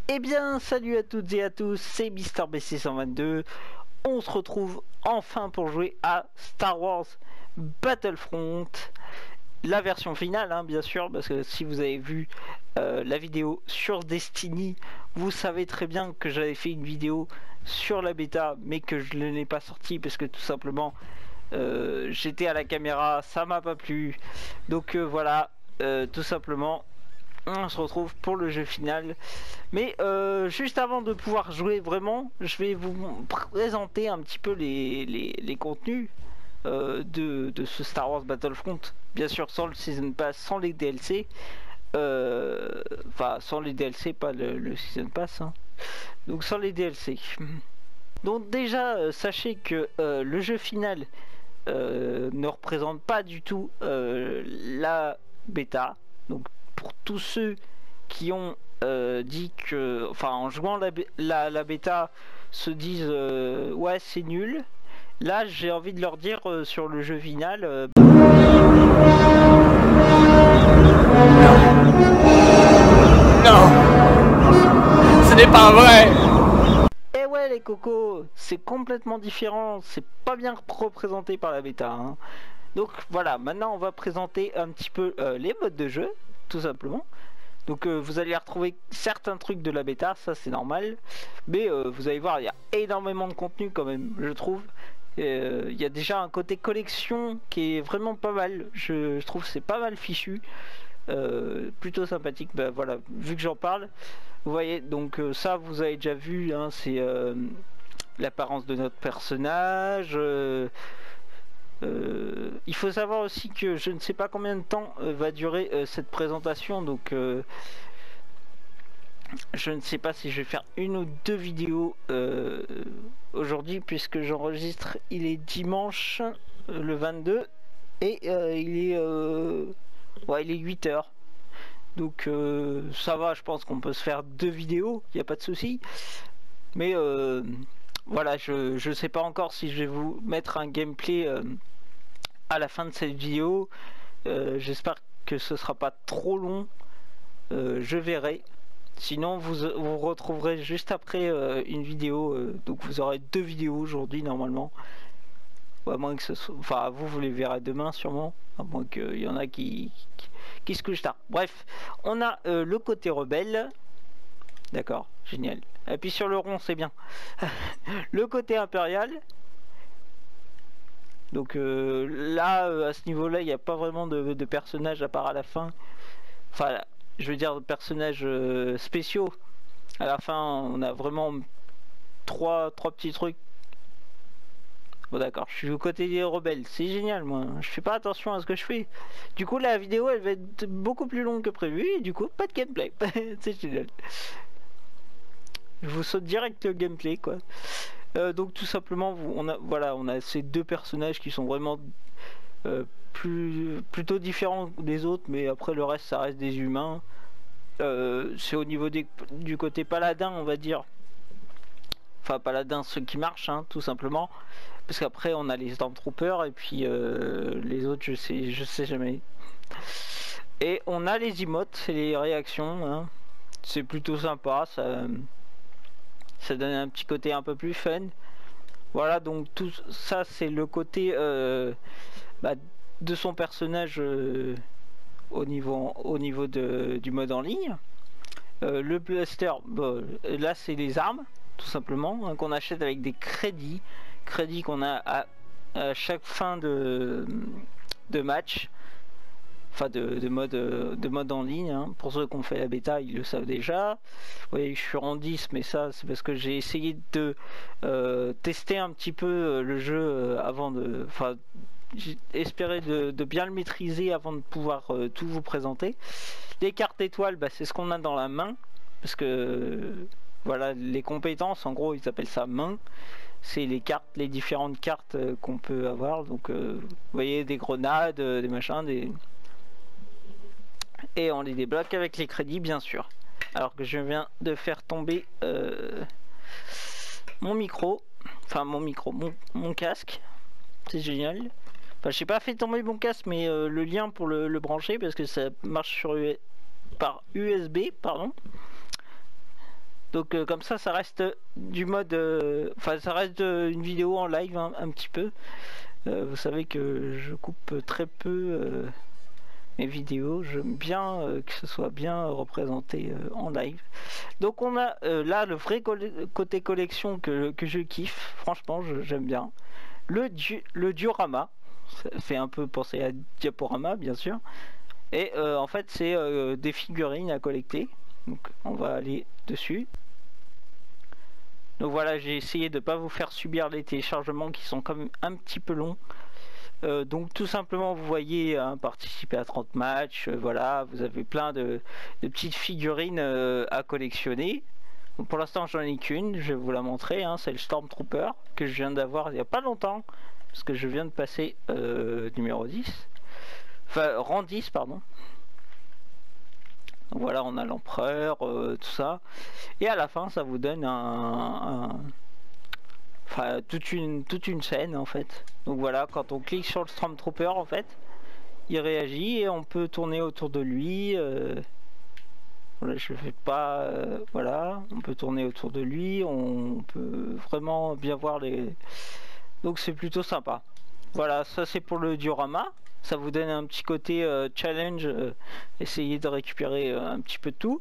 Eh bien, salut à toutes et à tous, c'est MrBC122. On se retrouve enfin pour jouer à Star Wars Battlefront. La version finale, hein, bien sûr, parce que si vous avez vu la vidéo sur Destiny, vous savez très bien que j'avais fait une vidéo sur la bêta, mais que je ne l'ai pas sortie parce que tout simplement j'étais à la caméra, ça m'a pas plu. Donc voilà, tout simplement. On se retrouve pour le jeu final. Mais juste avant de pouvoir jouer vraiment, je vais vous présenter un petit peu les contenus de ce Star Wars Battlefront. Bien sûr sans le Season Pass, sans les DLC. Enfin sans les DLC, pas le Season Pass. Hein. Donc sans les DLC. Donc déjà, sachez que le jeu final ne représente pas du tout la bêta. Donc pour tous ceux qui ont dit que, enfin en jouant la bêta, se disent ouais c'est nul. Là j'ai envie de leur dire sur le jeu final. Non, ce n'est pas vrai. Eh ouais les cocos, c'est complètement différent, c'est pas bien représenté par la bêta. Hein. Donc voilà, maintenant on va présenter un petit peu les modes de jeu, tout simplement. Donc vous allez retrouver certains trucs de la bêta, ça c'est normal. Mais vous allez voir, il y a énormément de contenu quand même, je trouve. Il y a déjà un côté collection qui est vraiment pas mal. Je trouve que c'est pas mal fichu. Plutôt sympathique. Ben voilà, vu que j'en parle. Vous voyez, donc ça vous avez déjà vu, hein, c'est l'apparence de notre personnage. Il faut savoir aussi que je ne sais pas combien de temps va durer cette présentation, donc je ne sais pas si je vais faire une ou deux vidéos aujourd'hui, puisque j'enregistre, il est dimanche le 22 et il est ouais, il est 8h. Donc ça va, je pense qu'on peut se faire deux vidéos, il n'y a pas de souci. Mais voilà, je sais pas encore si je vais vous mettre un gameplay à la fin de cette vidéo. J'espère que ce sera pas trop long. Je verrai. Sinon vous retrouverez juste après une vidéo. Donc vous aurez deux vidéos aujourd'hui normalement. Ou à moins que ce soit... Enfin vous les verrez demain sûrement. À moins qu'il y en a qui se couchent tard. Bref, on a le côté rebelle. D'accord, génial. Appuie sur le rond, c'est bien. Le côté impérial. Donc là, à ce niveau-là, il n'y a pas vraiment de personnages à part à la fin. Enfin, je veux dire de personnages spéciaux. À la fin, on a vraiment trois petits trucs. Bon d'accord, je suis au côté des rebelles, c'est génial moi, je fais pas attention à ce que je fais. Du coup la vidéo elle va être beaucoup plus longue que prévu et du coup pas de gameplay, c'est génial. Je vous saute direct le gameplay quoi. Donc tout simplement on a ces deux personnages qui sont vraiment plutôt différents des autres, mais après le reste ça reste des humains. C'est au niveau du côté paladin on va dire. Enfin paladin ceux qui marchent hein, tout simplement. Parce qu'après on a les Stormtroopers et puis les autres je sais jamais. Et on a les emotes et les réactions. Hein. C'est plutôt sympa, ça donne un petit côté un peu plus fun. Voilà donc tout ça c'est le côté de son personnage au niveau du mode en ligne. Le blaster, bon, là c'est les armes tout simplement hein, qu'on achète avec des crédits qu'on a à chaque fin de match, enfin de mode en ligne hein. Pour ceux qui ont fait la bêta ils le savent déjà. Vous voyez je suis en 10 mais ça c'est parce que j'ai essayé de tester un petit peu le jeu avant de, enfin j'ai espéré de bien le maîtriser avant de pouvoir tout vous présenter. Les cartes étoiles bah, c'est ce qu'on a dans la main parce que voilà les compétences en gros ils appellent ça main. C'est les différentes cartes qu'on peut avoir. Donc vous voyez des grenades, des machins, et on les débloque avec les crédits bien sûr. Alors que je viens de faire tomber mon micro, enfin mon casque. C'est génial. Enfin j'ai pas fait tomber mon casque mais le lien pour le brancher parce que ça marche par USB pardon. Donc comme ça reste du mode, enfin ça reste une vidéo en live un petit peu. Vous savez que je coupe très peu mes vidéos. J'aime bien que ce soit bien représenté en live. Donc on a là le vrai côté collection que je kiffe. Franchement, j'aime bien. Le diorama. Ça fait un peu penser à diaporama, bien sûr. Et en fait, c'est des figurines à collecter. Donc on va aller dessus. Donc voilà, j'ai essayé de ne pas vous faire subir les téléchargements qui sont quand même un petit peu longs. Donc tout simplement, vous voyez, participer à 30 matchs, voilà, vous avez plein de petites figurines à collectionner. Donc, pour l'instant, j'en ai qu'une, je vais vous la montrer, c'est le Stormtrooper que je viens d'avoir il n'y a pas longtemps, parce que je viens de passer numéro 10, enfin rang 10, pardon. Donc voilà, on a l'empereur, tout ça. Et à la fin, ça vous donne enfin, toute une scène en fait. Donc voilà, quand on clique sur le Stormtrooper en fait, il réagit et on peut tourner autour de lui. Voilà, je le fais pas. Voilà, on peut tourner autour de lui. On peut vraiment bien voir les. Donc c'est plutôt sympa. Voilà, ça c'est pour le diorama. Ça vous donne un petit côté challenge, essayer de récupérer un petit peu de tout.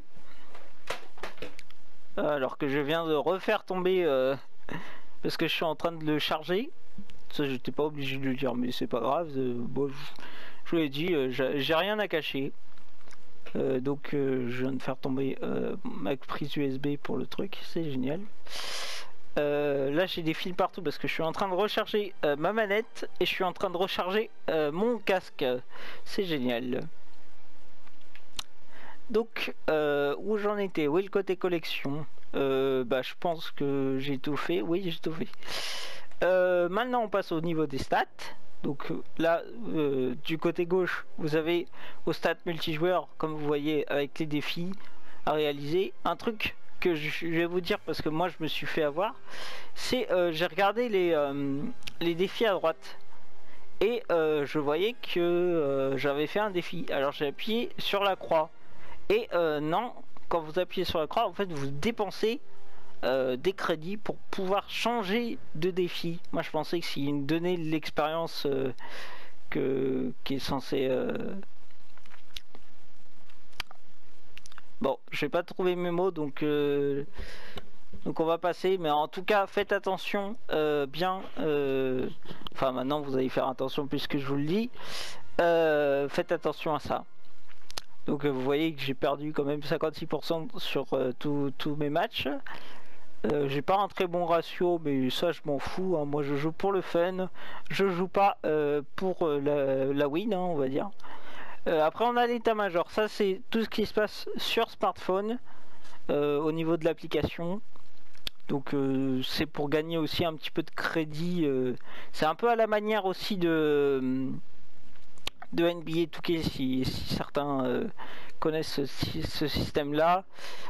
Alors que je viens de refaire tomber parce que je suis en train de le charger. Ça j'étais pas obligé de le dire, mais c'est pas grave. Bon, je vous l'ai dit, j'ai rien à cacher. Donc je viens de faire tomber ma prise USB pour le truc, c'est génial. Là j'ai des fils partout parce que je suis en train de recharger ma manette et je suis en train de recharger mon casque. C'est génial. Donc où j'en étais? Oui, le côté collection. Bah je pense que j'ai tout fait. Oui, j'ai tout fait. Maintenant on passe au niveau des stats. Donc là du côté gauche vous avez au stats multijoueur, comme vous voyez, avec les défis à réaliser. Un truc que je vais vous dire parce que moi je me suis fait avoir, c'est j'ai regardé les défis à droite et je voyais que j'avais fait un défi. Alors j'ai appuyé sur la croix et non, quand vous appuyez sur la croix en fait vous dépensez des crédits pour pouvoir changer de défi. Moi je pensais que s'il donnait l'expérience qui est censé bon, j'ai pas trouvé mes mots, donc on va passer. Mais en tout cas, faites attention, bien. Enfin, maintenant vous allez faire attention puisque je vous le dis. Faites attention à ça. Donc vous voyez que j'ai perdu quand même 56% sur tous mes matchs. J'ai pas un très bon ratio, mais ça je m'en fous. Moi je joue pour le fun. Je joue pas pour la win, on va dire. Après on a l'état-major, ça c'est tout ce qui se passe sur smartphone au niveau de l'application. Donc c'est pour gagner aussi un petit peu de crédit. C'est un peu à la manière aussi de NBA 2K si certains connaissent ce système là.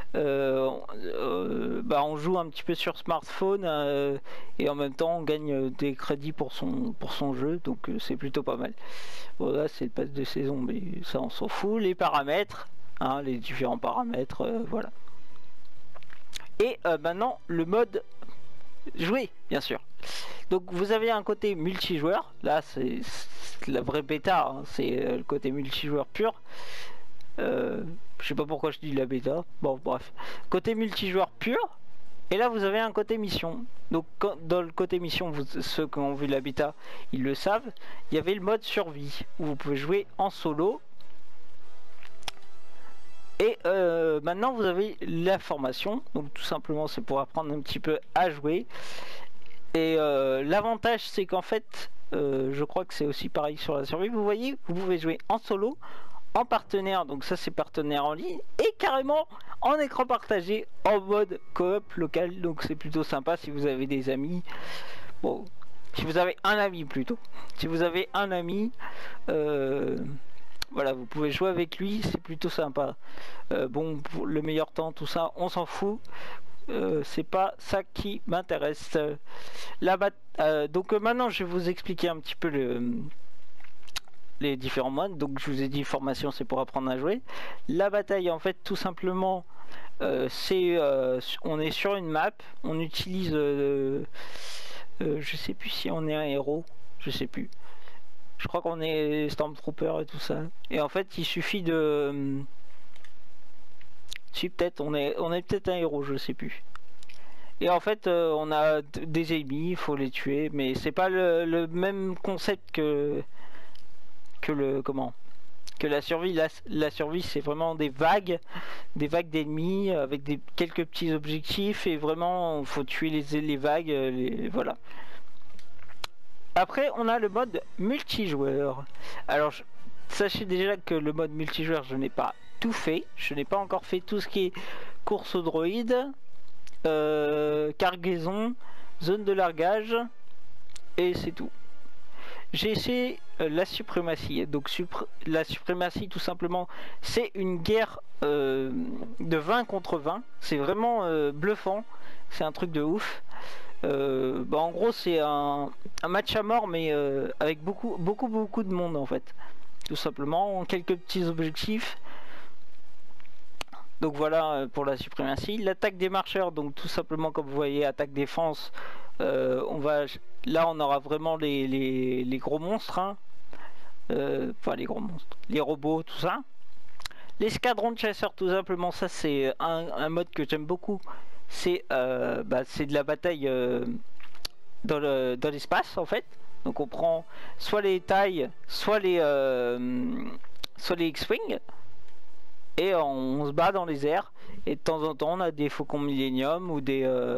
Bah, on joue un petit peu sur smartphone et en même temps on gagne des crédits pour son jeu, donc c'est plutôt pas mal. Bon là c'est le pass de saison, mais ça on s'en fout. Les paramètres, les différents paramètres, voilà. Et maintenant le mode jouer, bien sûr. Donc vous avez un côté multijoueur, là c'est la vraie bêta, c'est le côté multijoueur pur. Je sais pas pourquoi je dis la bêta, bon bref. Côté multijoueur pur, et là vous avez un côté mission. Donc dans le côté mission, ceux qui ont vu la bêta, ils le savent, il y avait le mode survie, où vous pouvez jouer en solo. Et maintenant vous avez la formation, donc tout simplement c'est pour apprendre un petit peu à jouer. Et l'avantage c'est qu'en fait, je crois que c'est aussi pareil sur la survie, vous voyez, vous pouvez jouer en solo, en partenaire, donc ça c'est partenaire en ligne, et carrément en écran partagé, en mode coop local, donc c'est plutôt sympa si vous avez des amis. Bon, si vous avez un ami plutôt, si vous avez un ami, voilà, vous pouvez jouer avec lui, c'est plutôt sympa. Bon, pour le meilleur temps, tout ça, on s'en fout. C'est pas ça qui m'intéresse. Donc maintenant, je vais vous expliquer un petit peu les différents modes. Donc je vous ai dit, formation, c'est pour apprendre à jouer. La bataille, en fait, tout simplement, on est sur une map, on utilise, je sais plus si on est un héros, je sais plus. Je crois qu'on est Stormtrooper et tout ça. Et en fait, il suffit de, si peut-être on est peut-être un héros, je sais plus. Et en fait, on a des ennemis, il faut les tuer, mais c'est pas le même concept que le comment. Que la survie, la survie c'est vraiment des vagues d'ennemis avec quelques petits objectifs et vraiment faut tuer les vagues, voilà. Après on a le mode multijoueur. Alors sachez déjà que le mode multijoueur je n'ai pas tout fait, je n'ai pas encore fait tout ce qui est course au droïde, cargaison, zone de largage et c'est tout. J'ai essayé la suprématie. Donc la suprématie tout simplement c'est une guerre de 20 contre 20. C'est vraiment bluffant. C'est un truc de ouf. En gros c'est un match à mort mais avec beaucoup de monde en fait. Tout simplement, quelques petits objectifs. Donc voilà pour la suprématie. L'attaque des marcheurs, donc tout simplement comme vous voyez, attaque défense. Là on aura vraiment les gros monstres, hein. Enfin les gros monstres, les robots, tout ça. L'escadron de chasseurs, tout simplement, ça c'est un mode que j'aime beaucoup. C'est de la bataille dans l'espace en fait. Donc on prend soit les tailles, soit les X-Wing. Et on se bat dans les airs. Et de temps en temps on a des faucons Millennium ou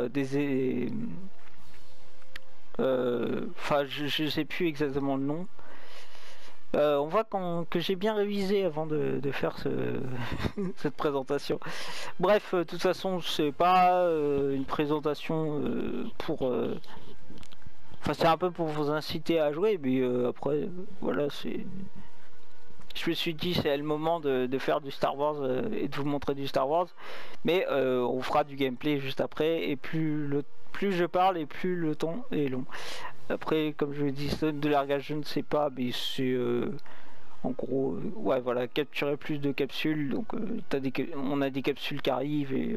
enfin je sais plus exactement le nom. On voit que j'ai bien révisé avant de faire cette présentation. Bref, de toute façon c'est pas une présentation pour enfin c'est un peu pour vous inciter à jouer, mais après voilà, je me suis dit c'est le moment de faire du Star Wars et de vous montrer du Star Wars, mais on fera du gameplay juste après, et plus je parle et plus le temps est long. Après comme je l'ai dit, de largage je ne sais pas, mais c'est en gros ouais voilà, capturer plus de capsules. Donc on a des capsules qui arrivent et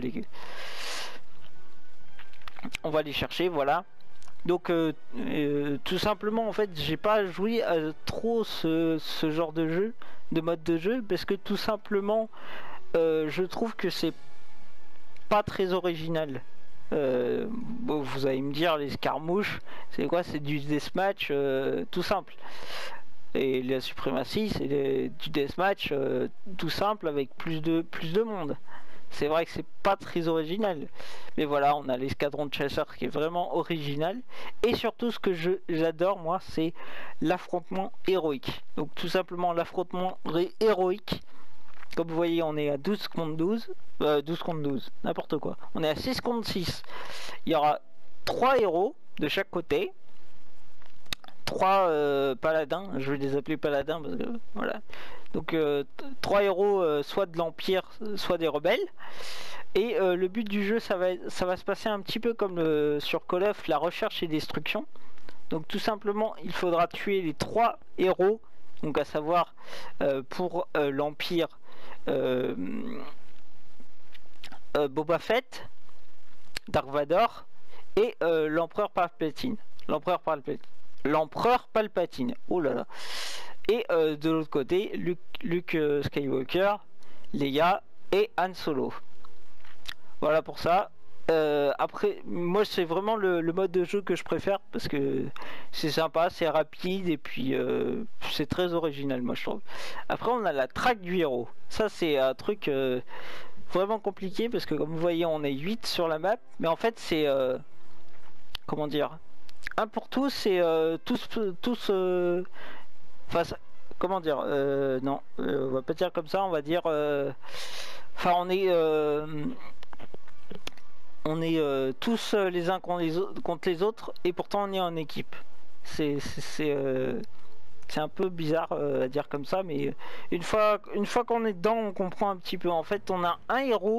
on va les chercher, voilà. Donc tout simplement en fait j'ai pas joué à trop ce genre de jeu, de mode de jeu, parce que tout simplement je trouve que c'est pas très original. Bon, vous allez me dire, les escarmouches c'est quoi? C'est du deathmatch tout simple. Et la suprématie c'est du deathmatch tout simple avec plus de monde. C'est vrai que c'est pas très original, mais voilà, on a l'escadron de chasseurs qui est vraiment original. Et surtout ce que j'adore moi, c'est l'affrontement héroïque. Donc tout simplement l'affrontement héroïque. Comme vous voyez, on est à 12 contre 12, 12 contre 12, n'importe quoi. On est à 6 contre 6. Il y aura 3 héros de chaque côté. 3 paladins, je vais les appeler paladins parce que voilà. Donc 3 héros soit de l'Empire, soit des rebelles. Et le but du jeu, ça va se passer un petit peu comme sur Call of, la recherche et destruction. Donc tout simplement, il faudra tuer les 3 héros. Donc à savoir pour l'Empire, Boba Fett, Dark Vador et l'Empereur Palpatine. L'Empereur Palpatine, oh là là. Et de l'autre côté, Luke Skywalker, Leia et Han Solo. Voilà pour ça. Après, moi c'est vraiment le mode de jeu que je préfère parce que c'est sympa, c'est rapide et puis c'est très original, moi je trouve. Après on a la traque du héros. Ça c'est un truc vraiment compliqué parce que comme vous voyez on est 8 sur la map, mais en fait c'est comment dire, un pour tous, c'est tous enfin comment dire, non on va pas dire comme ça, on va dire enfin on est tous les uns contre les autres et pourtant on est en équipe. C'est un peu bizarre à dire comme ça, mais une fois qu'on est dedans on comprend un petit peu. En fait on a un héros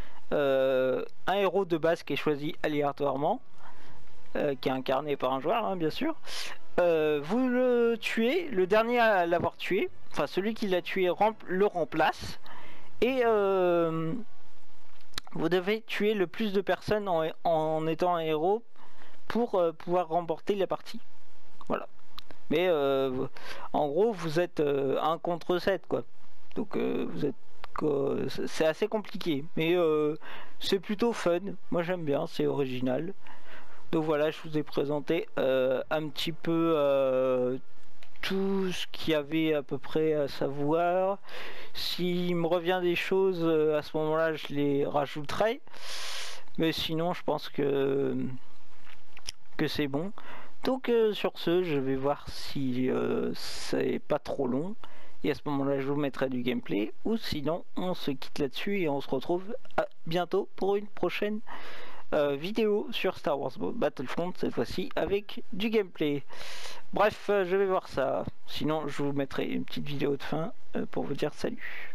de base qui est choisi aléatoirement, qui est incarné par un joueur, hein, bien sûr. Vous le tuez, le dernier à l'avoir tué, enfin celui qui l'a tué le remplace, et vous devez tuer le plus de personnes en étant un héros pour pouvoir remporter la partie. Voilà. Mais en gros, vous êtes 1 contre 7, quoi. Donc vous êtes c'est assez compliqué, mais c'est plutôt fun. Moi j'aime bien, c'est original. Donc voilà, je vous ai présenté un petit peu tout ce qu'il y avait à peu près à savoir. S'il me revient des choses à ce moment-là, je les rajouterai. Mais sinon, je pense que c'est bon. Donc sur ce, je vais voir si c'est pas trop long. Et à ce moment-là, je vous mettrai du gameplay. Ou sinon, on se quitte là-dessus et on se retrouve bientôt pour une prochaine vidéo sur Star Wars Battlefront, cette fois-ci avec du gameplay. Bref, je vais voir ça. Sinon, je vous mettrai une petite vidéo de fin pour vous dire salut.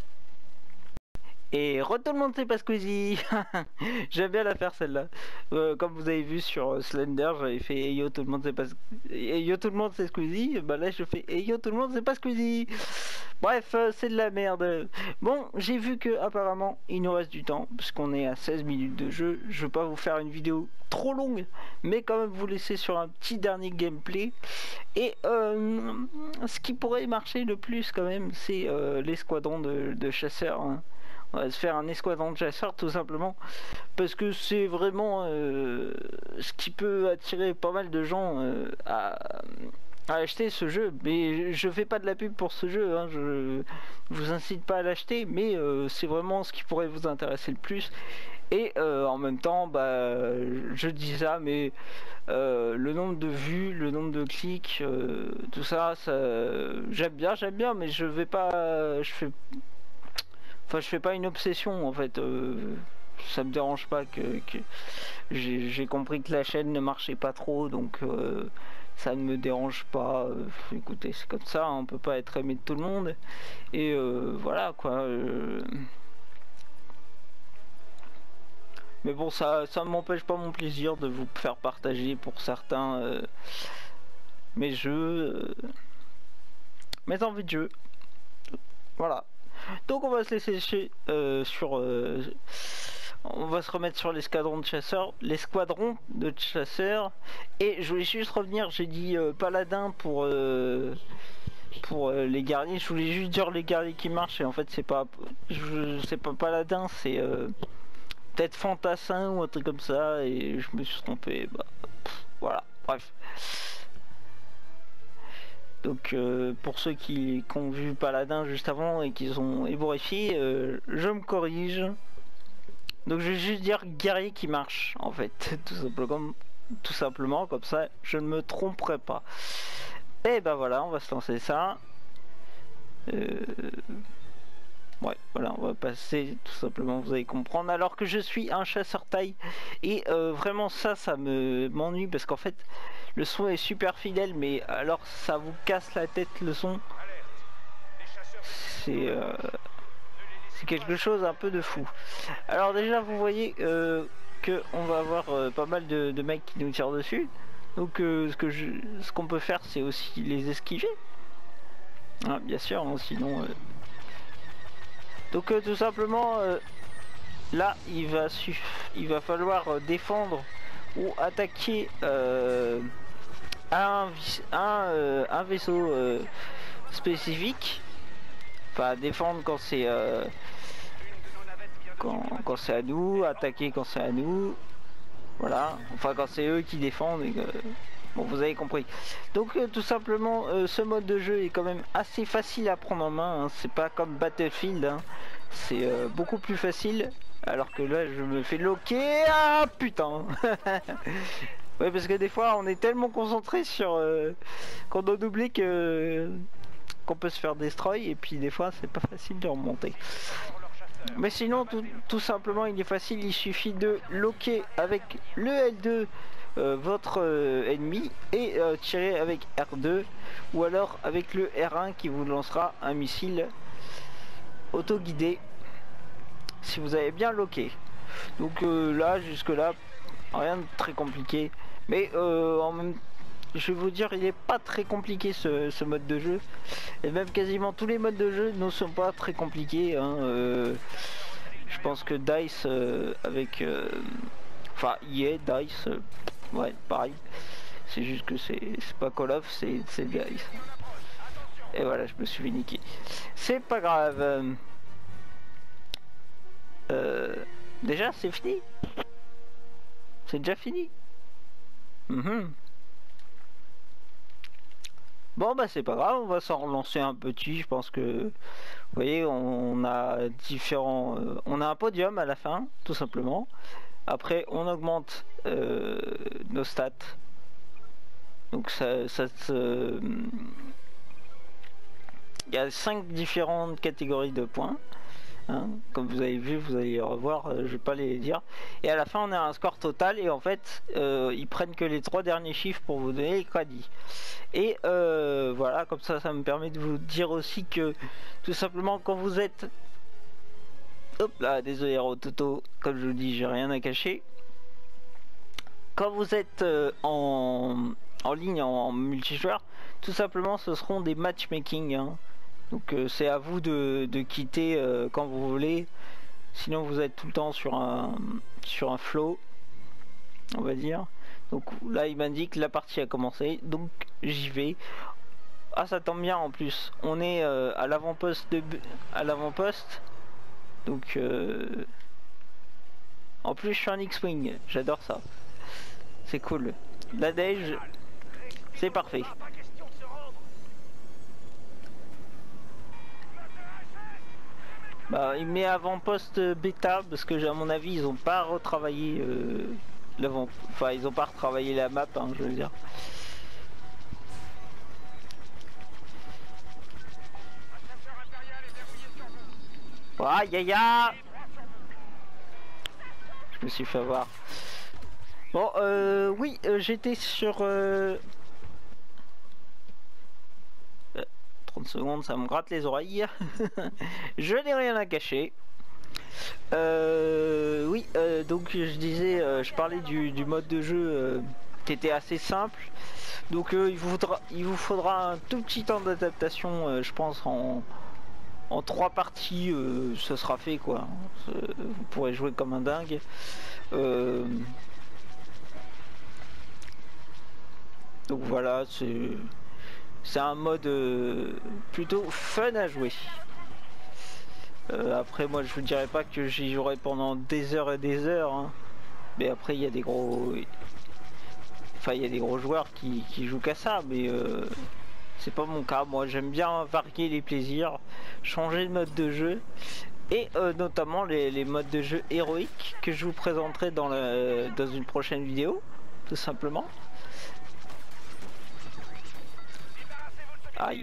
Et tout le monde c'est pas Squeezie. J'aime bien la faire celle-là. Comme vous avez vu sur Slender, j'avais fait hey yo tout le monde c'est pas hey yo tout le monde c'est Squeezie. Bah là je fais hey yo tout le monde c'est pas Squeezie. Bref, c'est de la merde. Bon, j'ai vu que apparemment il nous reste du temps puisqu'on est à 16 minutes de jeu. Je veux pas vous faire une vidéo trop longue, mais quand même vous laisser sur un petit dernier gameplay. Et ce qui pourrait marcher le plus quand même, c'est l'escadron de chasseurs. Hein. On va se faire un escadron de chasseurs tout simplement parce que c'est vraiment ce qui peut attirer pas mal de gens à acheter ce jeu. Mais je fais pas de la pub pour ce jeu, hein. Je vous incite pas à l'acheter, mais c'est vraiment ce qui pourrait vous intéresser le plus. Et en même temps, bah, je dis ça, mais le nombre de vues, le nombre de clics, tout ça, j'aime bien, mais je vais pas, je fais pas une obsession en fait. Ça me dérange pas que j'ai compris que la chaîne ne marchait pas trop, donc ça ne me dérange pas. Écoutez, c'est comme ça, hein, on peut pas être aimé de tout le monde. Et voilà quoi. Mais bon, ça ne m'empêche pas mon plaisir de vous faire partager pour certains mes jeux, mes envies de jeu. Voilà. Donc on va se laisser sur on va se remettre sur l'escadron de chasseurs, et je voulais juste revenir, j'ai dit paladin pour les guerriers, je voulais juste dire les guerriers qui marchent, et en fait c'est pas paladin, c'est peut-être fantassin ou un truc comme ça, et je me suis trompé, bah, voilà, bref. Donc pour ceux qui ont vu Paladin juste avant et qui ont ébouriffé, je me corrige. Donc je vais juste dire guerrier qui marche en fait, tout simplement, comme ça je ne me tromperai pas. Et ben voilà, on va se lancer ça. Ouais, voilà, on va passer tout simplement, vous allez comprendre. Alors que je suis un chasseur taille, et vraiment ça m'ennuie parce qu'en fait le son est super fidèle, mais alors ça vous casse la tête le son. C'est quelque chose un peu de fou. Alors déjà vous voyez que on va avoir pas mal de mecs qui nous tirent dessus. Donc ce qu'on peut faire, c'est aussi les esquiver. Ah, bien sûr, hein, sinon. Donc tout simplement, là il va falloir défendre ou attaquer un vaisseau spécifique. Enfin défendre quand c'est quand c'est à nous, attaquer quand c'est à nous. Voilà, enfin quand c'est eux qui défendent et que... Bon, vous avez compris. Donc tout simplement ce mode de jeu est quand même assez facile à prendre en main, hein. C'est pas comme Battlefield, hein. C'est beaucoup plus facile. Alors que là je me fais loquer. Ah putain. Ouais, parce que des fois on est tellement concentré sur qu'on doit doubler qu'on peut se faire destroy, et puis des fois c'est pas facile de remonter. Mais sinon tout simplement il est facile, il suffit de loquer avec le L2 votre ennemi et tirer avec R2 ou alors avec le R1 qui vous lancera un missile auto-guidé si vous avez bien loqué. Donc là jusque là rien de très compliqué, mais en même temps je vais vous dire, il est pas très compliqué ce mode de jeu, et même quasiment tous les modes de jeu ne sont pas très compliqués, hein. Je pense que DICE avec... Enfin, EA, DICE, ouais, pareil. C'est juste que c'est pas Call of, c'est DICE. Et voilà, je me suis fait niquer. C'est pas grave. Déjà, c'est fini. C'est déjà fini. Bon bah c'est pas grave, on va s'en relancer un petit. Je pense que vous voyez, on a différents, on a un podium à la fin, tout simplement. Après, on augmente nos stats. Donc il y a 5 différentes catégories de points. Hein, comme vous avez vu, vous allez revoir, je vais pas les dire. Et à la fin, on a un score total et en fait, ils prennent que les 3 derniers chiffres pour vous donner les crédits. Et voilà, comme ça me permet de vous dire aussi que tout simplement quand vous êtes... Hop là, désolé Rototo, comme je vous dis, j'ai rien à cacher. Quand vous êtes en ligne, en multijoueur, tout simplement ce seront des matchmaking. Hein. Donc c'est à vous de quitter quand vous voulez. Sinon vous êtes tout le temps sur un flow, on va dire. Donc là il m'indique la partie a commencé. Donc j'y vais. Ah ça tombe bien en plus. On est à l'avant-poste Donc en plus je suis un X-Wing. J'adore ça. C'est cool. La neige, c'est parfait. Bah, il met avant-poste bêta parce que à mon avis ils ont pas retravaillé l'avant, enfin ils ont pas retravaillé la map, hein, je veux dire. Aïe aïe aïe, je me suis fait avoir. Bon oui, j'étais sur 30 secondes, ça me gratte les oreilles. Je n'ai rien à cacher. Oui, donc je disais, je parlais du mode de jeu qui était assez simple. Donc il vous faudra un tout petit temps d'adaptation, je pense en 3 parties, ce sera fait quoi. Vous pourrez jouer comme un dingue. Donc voilà, c'est un mode plutôt fun à jouer. Après moi je vous dirais pas que j'y jouerai pendant des heures et des heures, hein. Mais après il y a des gros, enfin il y a des gros joueurs qui jouent qu'à ça, mais c'est pas mon cas. Moi j'aime bien varier les plaisirs, changer de mode de jeu et notamment les modes de jeu héroïques que je vous présenterai dans une prochaine vidéo, tout simplement. Aïe.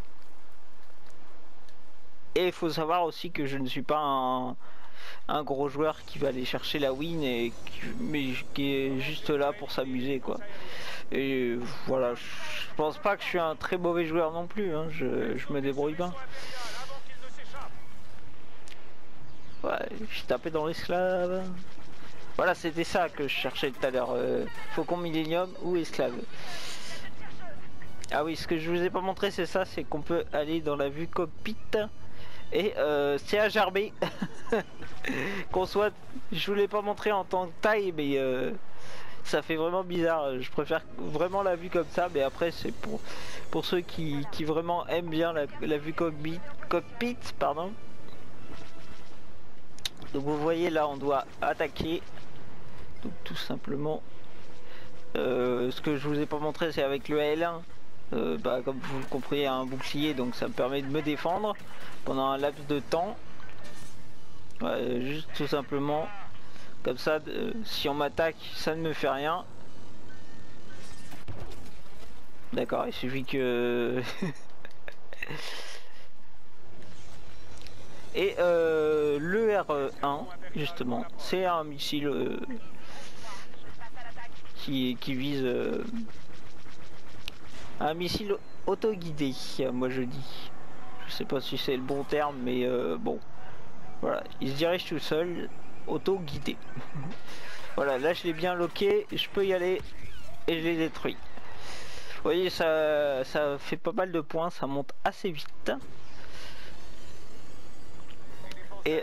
Et il faut savoir aussi que je ne suis pas un gros joueur qui va aller chercher la win mais qui est juste là pour s'amuser quoi. Et voilà, je pense pas que je suis un très mauvais joueur non plus, hein. Je me débrouille bien. Ouais, je tapais dans l'esclave. Voilà, c'était ça que je cherchais tout à l'heure. Faucon Millennium ou esclave. Ah oui, ce que je vous ai pas montré c'est ça, c'est qu'on peut aller dans la vue cockpit et c'est à gerber. Qu'on soit, je vous l'ai pas montré en tant que taille, mais ça fait vraiment bizarre. Je préfère vraiment la vue comme ça, mais après c'est pour ceux qui vraiment aiment bien la vue cockpit, pardon. Donc vous voyez là on doit attaquer, donc tout simplement ce que je vous ai pas montré c'est avec le L1. Bah, comme vous le comprenez, un bouclier, donc ça me permet de me défendre pendant un laps de temps. Ouais, juste tout simplement comme ça, si on m'attaque ça ne me fait rien. D'accord, il suffit que et le R1 justement c'est un missile qui vise un missile auto-guidé, moi je dis. Je sais pas si c'est le bon terme, mais bon. Voilà, il se dirige tout seul, auto-guidé. Voilà, là je l'ai bien loqué, je peux y aller et je l'ai détruit. Vous voyez, ça fait pas mal de points, ça monte assez vite. Et,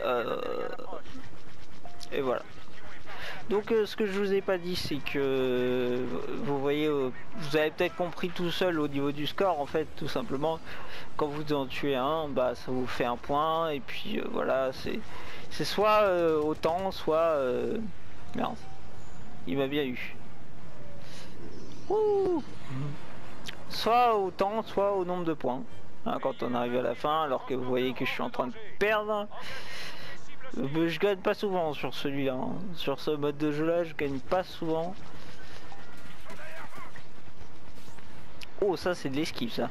et voilà. Donc ce que je vous ai pas dit, c'est que vous voyez, vous avez peut-être compris tout seul au niveau du score en fait, tout simplement. Quand vous en tuez un, bah ça vous fait un point et puis voilà, c'est soit autant, soit merde, il m'a bien eu. Wouh, soit autant, soit au nombre de points. Hein, quand on arrive à la fin, alors que vous voyez que je suis en train de perdre. Je gagne pas souvent sur celui-là, hein. Sur ce mode de jeu là, je gagne pas souvent. Oh, ça c'est de l'esquive ça.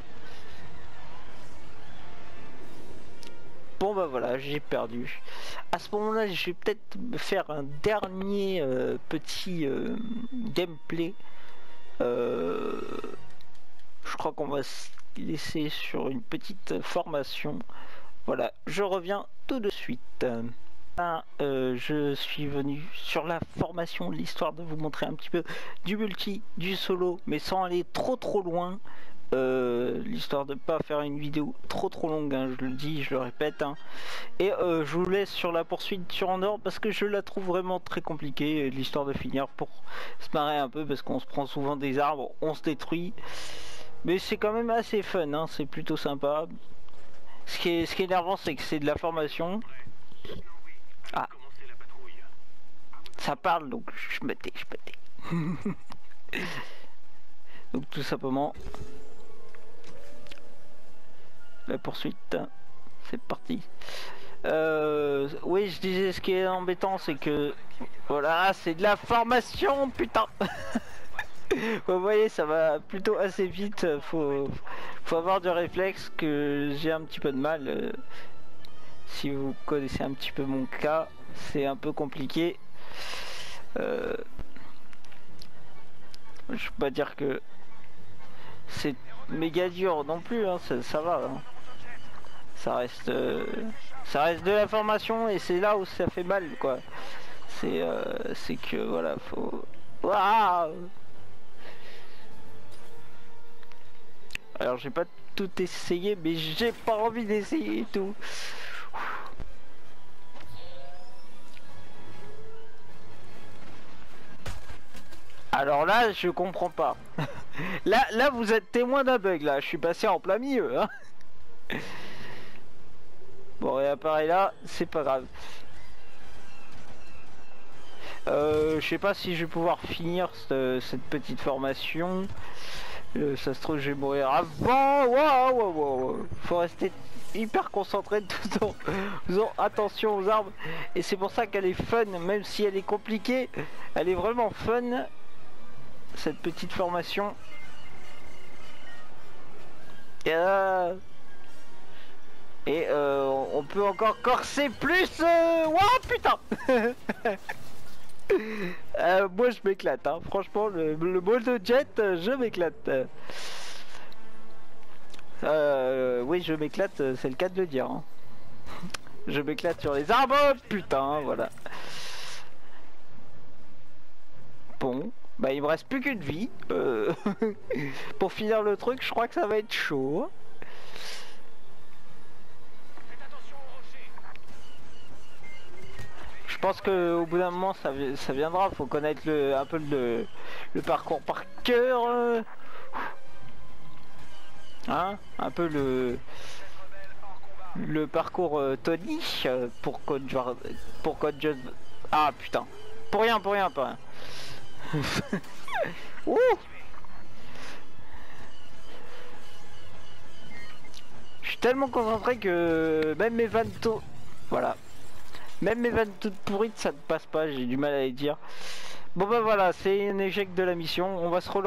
Bon bah voilà, j'ai perdu. À ce moment-là, je vais peut-être faire un dernier petit gameplay. Je crois qu'on va se laisser sur une petite formation. Voilà, je reviens tout de suite. Je suis venu sur la formation, l'histoire de vous montrer un petit peu du multi, du solo, mais sans aller trop loin. L'histoire de pas faire une vidéo trop longue, hein, je le dis, je le répète, hein. Et je vous laisse sur la poursuite sur Andorre parce que je la trouve vraiment très compliquée, l'histoire de finir, pour se marrer un peu parce qu'on se prend souvent des arbres, on se détruit, mais c'est quand même assez fun, hein, c'est plutôt sympa. Ce qui est énervant, c'est que c'est de la formation. Ah, ça parle, donc je me tais. Donc tout simplement la poursuite, c'est parti. Oui, je disais, ce qui est embêtant, c'est que voilà, c'est de la formation, putain. Vous voyez, ça va plutôt assez vite. Faut avoir du réflexe, que j'ai un petit peu de mal. Si vous connaissez un petit peu mon cas, c'est un peu compliqué. Je peux pas dire que c'est méga dur non plus, hein, ça va. Hein. Ça reste de la formation et c'est là où ça fait mal, quoi. C'est que voilà, faut. Waouh. Alors j'ai pas tout essayé, mais j'ai pas envie d'essayer tout. Alors là, je comprends pas. là, vous êtes témoin d'un bug. Là, je suis passé en plein milieu. Hein. Bon, et appareil là, c'est pas grave. Je sais pas si je vais pouvoir finir cette petite formation. Ça se trouve, je vais mourir avant. Waouh. Faut rester hyper concentré tout en faisant attention aux arbres. Et c'est pour ça qu'elle est fun, même si elle est compliquée. Elle est vraiment fun. Cette petite formation. Et on peut encore corser plus. Ouah, putain. Moi je m'éclate, hein. Franchement, le ball de jet, je m'éclate. Oui, je m'éclate, c'est le cas de le dire, hein. Je m'éclate sur les arbres, putain, voilà. Bon, bah il me reste plus qu'une vie. Pour finir le truc, je crois que ça va être chaud. Je pense qu'au bout d'un moment ça viendra, faut connaître un peu le parcours par cœur. Hein, un peu le parcours Tony pour Code Just. Ah putain, pour rien. Ouh. Je suis tellement concentré que même mes vannes voilà. Même mes vannes toutes pourrites, ça ne passe pas, j'ai du mal à les dire. Bon bah voilà, c'est un échec de la mission. On va se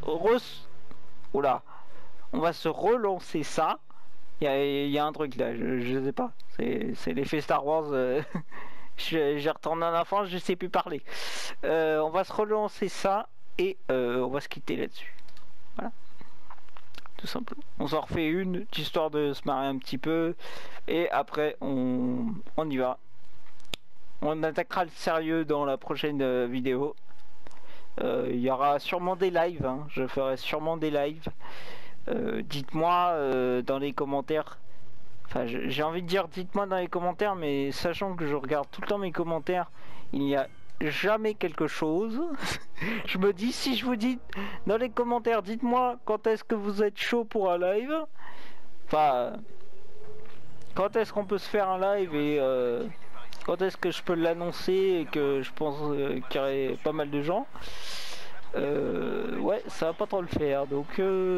on va se relancer ça. Il y a un truc là, je sais pas. C'est l'effet Star Wars. J'ai retourné en enfance, je sais plus parler. On va se relancer ça et on va se quitter là-dessus. Voilà. Tout simplement. On s'en refait une, histoire de se marrer un petit peu. Et après, on y va. On attaquera le sérieux dans la prochaine vidéo. Il y aura sûrement des lives, hein. Je ferai sûrement des lives. Dites-moi dans les commentaires Enfin, j'ai envie de dire, dites-moi dans les commentaires, mais sachant que je regarde tout le temps mes commentaires, il n'y a jamais quelque chose. Je me dis, si je vous dis dans les commentaires, dites-moi quand est-ce que vous êtes chaud pour un live. Enfin, quand est-ce qu'on peut se faire un live et quand est-ce que je peux l'annoncer et que je pense qu'il y aurait pas mal de gens. Ouais, ça va pas trop le faire, donc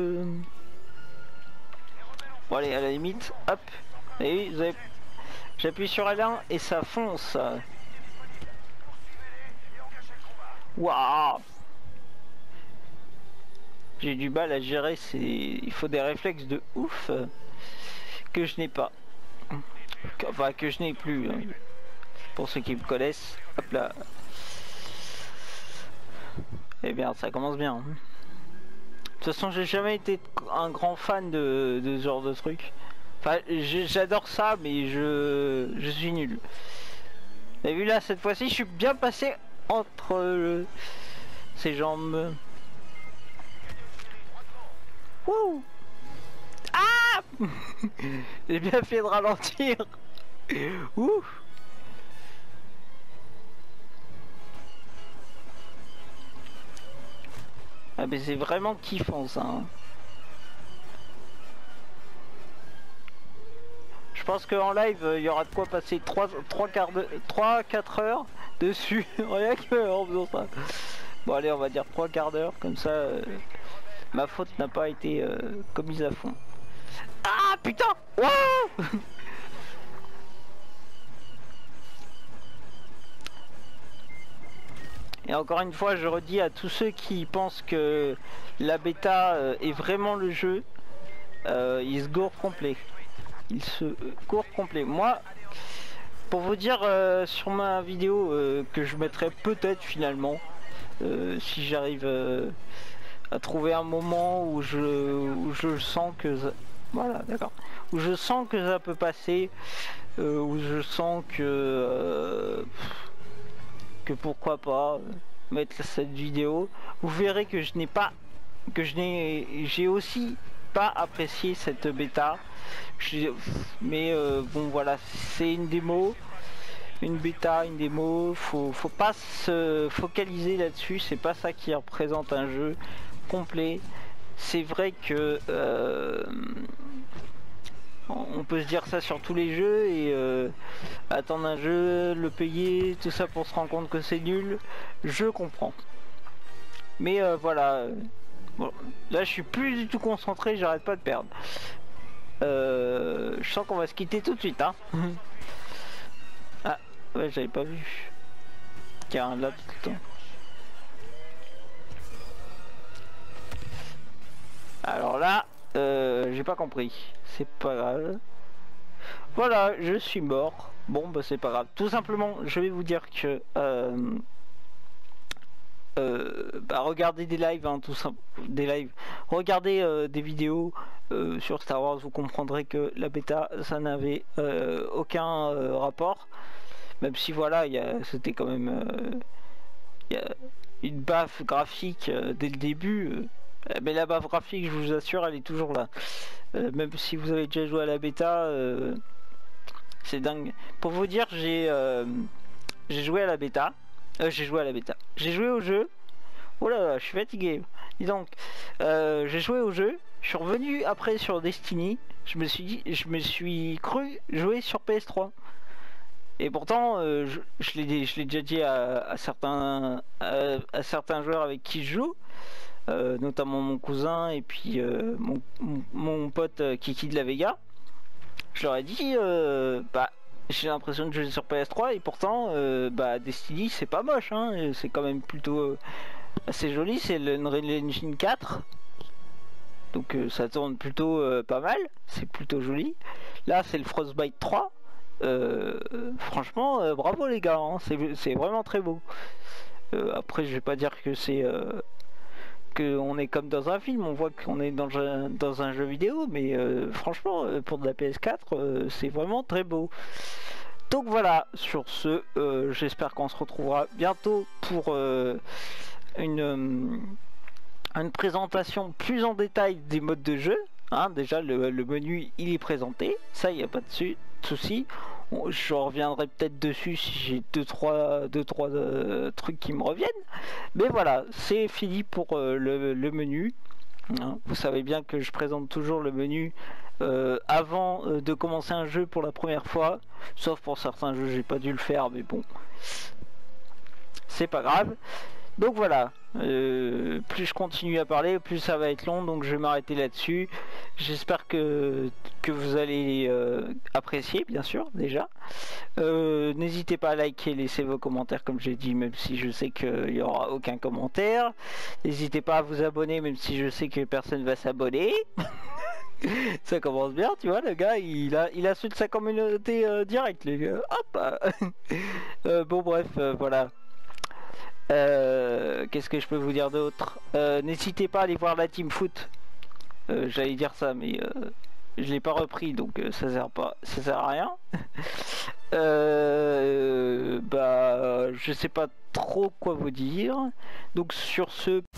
bon allez, à la limite, hop, et oui, vous avez... j'appuie sur L1 et ça fonce. Waouh, j'ai du mal à gérer, il faut des réflexes de ouf que je n'ai pas, enfin que je n'ai plus, hein. Pour ceux qui me connaissent, hop là. Eh bien, ça commence bien. De toute façon, j'ai jamais été un grand fan de ce genre de truc. Enfin, j'adore ça, mais je suis nul. Et vu là, cette fois-ci, je suis bien passé entre ces jambes. Wouh! Ah! J'ai bien fait de ralentir. Ouh! Ah mais c'est vraiment kiffant ça, hein. Je pense qu'en live il y aura de quoi passer 3-4 heures dessus, rien que en faisant ça. Bon allez, on va dire 3 quarts d'heure, comme ça ma faute n'a pas été commise à fond. Ah putain! Wow. Et encore une fois, je redis à tous ceux qui pensent que la bêta est vraiment le jeu, ils se gourrent complet. Ils se gourrent complet. Moi, pour vous dire sur ma vidéo que je mettrai peut-être finalement, si j'arrive à trouver un moment où je sens que... Voilà, d'accord. Où je sens que ça peut passer, où je sens que pourquoi pas mettre cette vidéo. Vous verrez que j'ai aussi pas apprécié cette bêta, mais bon voilà, c'est une démo, une bêta, une démo, faut pas se focaliser là-dessus, c'est pas ça qui représente un jeu complet. C'est vrai que on peut se dire ça sur tous les jeux et attendre un jeu, le payer, tout ça pour se rendre compte que c'est nul, je comprends. Mais voilà, bon, là je suis plus du tout concentré, j'arrête pas de perdre. Je sens qu'on va se quitter tout de suite, hein. Ah, ouais, j'avais pas vu. Car là tout le temps. Alors là, j'ai pas compris. C'est pas grave. Voilà, je suis mort. Bon, bah c'est pas grave. Tout simplement, je vais vous dire que bah, regardez des lives, hein, tout simple, des lives. Regardez des vidéos sur Star Wars. Vous comprendrez que la bêta, ça n'avait aucun rapport. Même si voilà, c'était quand même y a une baffe graphique dès le début. Mais la baffe graphique, je vous assure, elle est toujours là. Même si vous avez déjà joué à la bêta, c'est dingue. Pour vous dire, j'ai joué à la bêta. J'ai joué au jeu. Oh là là, je suis fatigué. Dis donc, j'ai joué au jeu. Je suis revenu après sur Destiny. Je me suis cru jouer sur PS3. Et pourtant, je l'ai déjà dit à certains joueurs avec qui je joue. Notamment mon cousin et puis mon pote Kiki de la Vega. Je leur ai dit bah j'ai l'impression de jouer sur PS3 et pourtant bah Destiny c'est pas moche, hein, c'est quand même plutôt assez joli, c'est le Unreal Engine 4, donc ça tourne plutôt pas mal, c'est plutôt joli. Là c'est le Frostbite 3, franchement bravo les gars, hein, c'est vraiment très beau. Après je vais pas dire que c'est on est comme dans un film, on voit qu'on est dans un jeu vidéo, mais franchement pour de la PS4 c'est vraiment très beau. Donc voilà, sur ce j'espère qu'on se retrouvera bientôt pour une présentation plus en détail des modes de jeu, Hein, déjà le menu il est présenté, ça il n'y a pas de souci. Je reviendrai peut-être dessus si j'ai deux trois trucs qui me reviennent. Mais voilà, c'est fini pour le menu. Hein, vous savez bien que je présente toujours le menu avant de commencer un jeu pour la première fois. Sauf pour certains jeux, j'ai pas dû le faire, mais bon, c'est pas grave. Donc voilà, plus je continue à parler, plus ça va être long, donc je vais m'arrêter là-dessus. J'espère que vous allez apprécier, bien sûr, déjà. N'hésitez pas à liker, laisser vos commentaires, comme j'ai dit, même si je sais qu'il n'y aura aucun commentaire. N'hésitez pas à vous abonner, même si je sais que personne va s'abonner. Ça commence bien, tu vois, le gars, il a su de sa communauté direct, les gars. Hop. Bon, bref, voilà. Qu'est-ce que je peux vous dire d'autre? N'hésitez pas à aller voir la team foot. J'allais dire ça, mais je l'ai pas repris, donc ça sert à rien. Bah, je sais pas trop quoi vous dire. Donc sur ce.